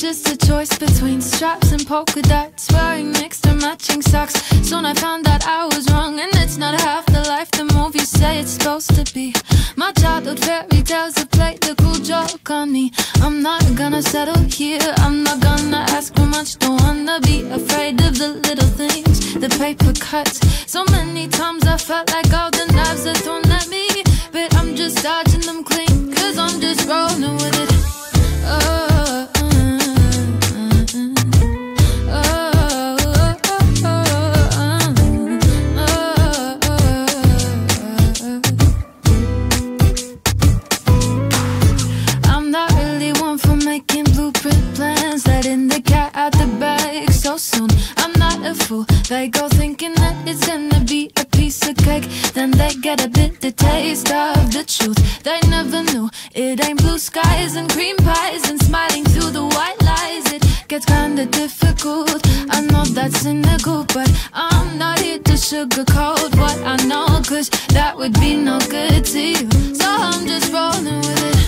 just a choice between straps and polka dots, wearing mixed or matching socks. Soon I found that I was wrong, and it's not half the life the movies say it's supposed to be. My childhood fairy tales have played the cool joke on me. I'm not gonna settle here, I'm not gonna ask for much. Don't wanna be afraid of the little things, the paper cuts. So many times I felt like all the knives are thrown at me, but I'm just dodging them clean, cause I'm just rolling with it. I'm not really one for making blueprint plans, letting the cat out the bag so soon. I'm not a fool, they go thinking that it's gonna be a piece of cake, then they get a bit the taste of the truth. They never knew it ain't blue skies and cream pies and smiling through the white lies. It gets kinda difficult, I know that's cynical, but I'm not here to sugarcoat what I know, cause that would be no good to you. So I'm just rolling with it.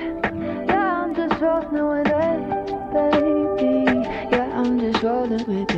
Rolling with it, baby. Yeah, I'm just rolling with it.